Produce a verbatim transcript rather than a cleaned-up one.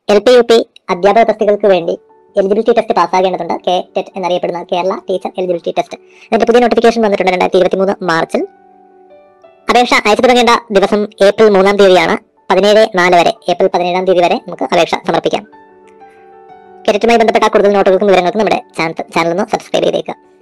L P U P അധ്യാപക തസ്തികൾക്ക് വേണ്ടി എലിജിബിലിറ്റി ടെസ്റ്റ് പാസ്സാകേണ്ടതുണ്ട്. കെ ടെറ്റ് എന്നറിയപ്പെടുന്ന കേരള ടീച്ചർ എലിജിബിലിറ്റി ടെസ്റ്റ്. ഇതിന്റെ പുതിയ നോട്ടിഫിക്കേഷൻ വന്നിട്ടുണ്ട് രണ്ടായിരത്തി ഇരുപത്തി മൂന്ന് മാർച്ചിൽ. അപേക്ഷ അയച്ചു തുടങ്ങേണ്ട ദിവസം ഏപ്രിൽ മൂന്നാം തീയതിയാണ്. പതിനേഴ് നാല് വരെ ഏപ്രിൽ പതിനേഴാം തീയതി വരെ നമുക്ക് അപേക്ഷ സമർപ്പിക്കാം. കെറ്ററ്റുമായി ബന്ധപ്പെട്ട കൂടുതൽ നോട്ടുകൾക്കും വിവരങ്ങൾക്കും നമ്മുടെ ചാനൽ ഒന്ന് സബ്സ്ക്രൈബ് ചെയ്തേക്കുക.